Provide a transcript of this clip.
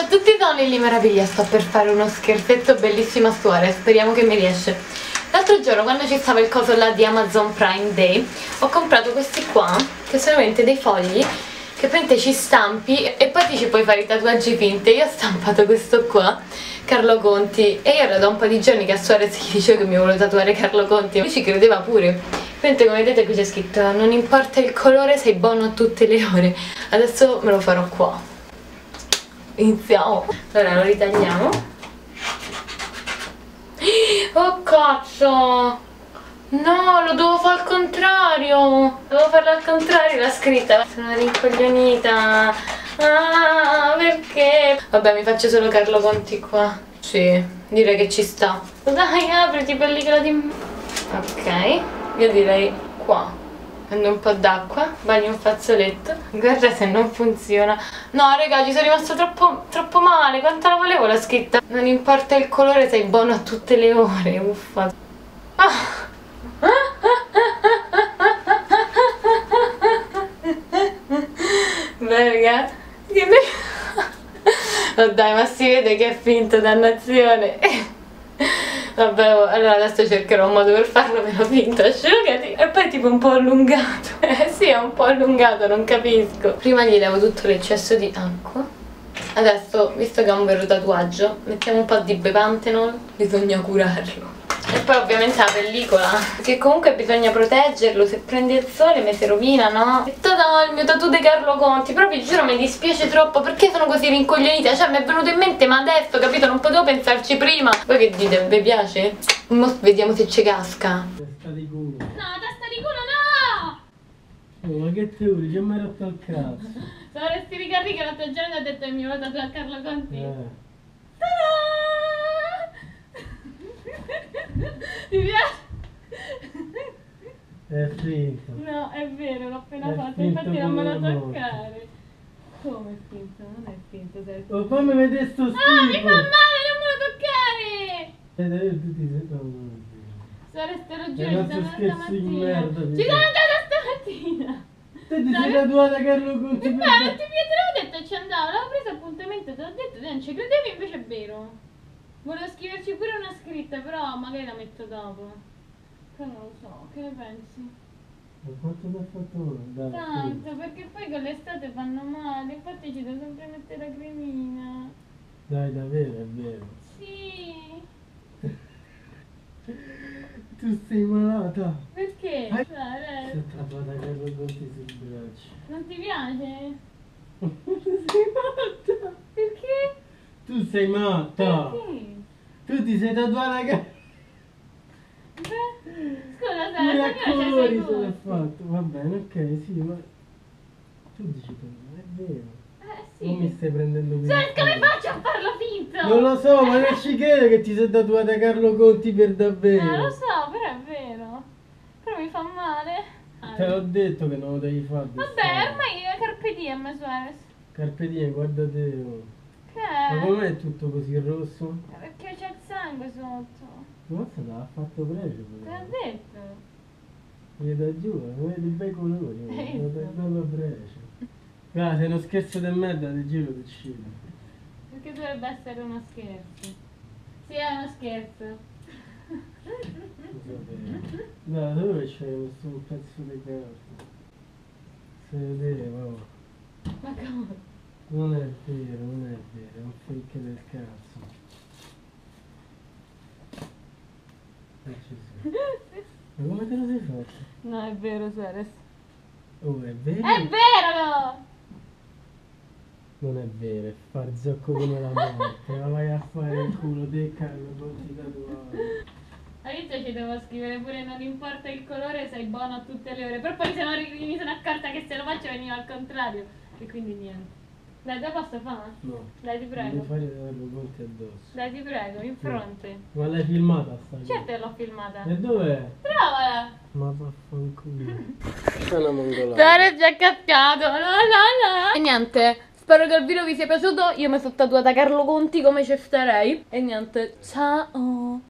Ciao a tutti, sono Lily Meraviglia, sto per fare uno scherzetto bellissimo a Suarez, speriamo che mi riesce. L'altro giorno, quando ci stava il coso là di Amazon Prime Day, ho comprato questi qua, che sono veramente dei fogli, che praticamente ci stampi e poi ti ci puoi fare i tatuaggi finti. Io ho stampato questo qua, Carlo Conti, e io era da un po' di giorni che a Suarez gli dicevo che mi volevo tatuare Carlo Conti, e lui ci credeva pure. Mentre come vedete qui c'è scritto: non importa il colore, sei buono a tutte le ore. Adesso me lo farò qua. Iniziamo. Allora lo ritagliamo. Oh cazzo, no, lo devo fare al contrario. Devo farlo al contrario la scritta. Sono rincoglionita. Ah, perché? Vabbè, mi faccio solo Carlo Conti qua. Sì, direi che ci sta. Dai, apriti, pellicola di... Ok, io direi qua. Prendo un po' d'acqua, bagno un fazzoletto. Guarda se non funziona. No raga, ci sono rimasta troppo male. Quanto la volevo la scritta? Non importa il colore, sei buono a tutte le ore. Uffa. Ah. Beh raga, oh dai, ma si vede che è finto, dannazione. Vabbè, allora adesso cercherò un modo per farlo meno finto, asciugati. E poi tipo un po' allungato. Sì, è un po' allungato, non capisco. Prima gli levo tutto l'eccesso di acqua. Adesso, visto che ha un vero tatuaggio, mettiamo un po' di Bepantenol. Bisogna curarlo. E poi ovviamente la pellicola, che comunque bisogna proteggerlo. Se prende il sole mi si rovina, no? E tada, il mio tattoo di Carlo Conti. Però vi giuro mi dispiace troppo. Perché sono così rincoglionita? Cioè mi è venuto in mente, ma adesso, capito? Non potevo pensarci prima. Voi che dite? Vi piace? Mo vediamo se ci casca. Testa di culo. No, testa di culo no! Oh, ma che te uri? Ci ho mai rotto il cazzo. Sono resti ricarri che l'altro giorno ha detto che mi volevo tatuare a Carlo Conti. Ti piace? È finto. No, è vero, l'ho appena È fatto, finto infatti non me lo come la toccare. Come è finto? Non è finto, Sergio. Oh, fammi vedere sto schifo. Ah, mi fa male, non me lo toccare! Tutti sei... Oh, no, Saresti te lo è giuro, un ci altro sono andata scherzo di stamattina. merda. Ci sono andata stamattina! Te ti sei tatuata Carlo Conti Beh, per... non te l'avevo detto che ci andavo, l'avevo preso appuntamento, te l'ho detto, te non ci credevi, invece è vero. Volevo scriverci pure una scritta, però magari la metto dopo. Però non lo so, che ne pensi? Ma quanto ti ha fatto ora? Dai, Tanto, perché poi con l'estate fanno male, infatti ci devo sempre mettere la cremina. dai, davvero, è vero. Sì. Tu sei malata. Perché? Hai- Cioè, Si è tatuata Carlo Conti sul braccio. non ti piace? Tu sei matta. Perché? Tu sei matta. Perché? Tu ti sei tatuata Carlo... Beh, scusa, Pure Sara, a stasera c'è colori sei se l'ha gusti. fatto. Va bene, ok, sì, ma... Tu dici che non è vero. Sì. Non mi stai prendendo per Cioè, il come culo. faccio a farlo finto? Non lo so, ma non ci credo che ti sei tatuata Carlo Conti per davvero. Lo so, però è vero. Però mi fa male. Te l'ho detto che non lo devi fare. Vabbè, ormai è carpe diem, Suarez. Carpe diem, guarda te. Oh. Che Ma è? com'è tutto così rosso? Perché c'è il sangue sotto. Mazza, te l'ha fatto pregio. Te l'ho detto. Mi da giù, vedi bei colori. Hai Lo visto? bello pregio. Guarda, sei uno scherzo di merda, ti giro di uscire. Perché dovrebbe essere uno scherzo. Sì, è uno scherzo. Guarda, dove c'è questo un pezzo di carta? Si vedeva, oh. Ma come? Non è vero, non è vero, è un fake del cazzo. Non ci sei. Ma come te lo sei fatto? No, è vero, Suarez. Oh, è vero? È vero! Non è vero, è far zocco come la morte. Ma vai a fare il culo del Carlo Conti tatuato. All'inizio ci devo scrivere pure non importa il colore, sei buono a tutte le ore. Però poi mi sono accorta che se lo faccio veniva al contrario. E quindi niente. Dai, te posso fare? No. Dai, ti prego. Devi fare Carlo Conti addosso. Dai, ti prego, in fronte. Ma l'hai filmata sta cosa? Certo che l'ho filmata. E dov'è? Provala! Ma vaffanculo. C'è una mongolata. Sare già cascato. La la la. E niente. Spero che il video vi sia piaciuto. Io mi sono tatuata Carlo Conti come ci starei. E niente. Ciao.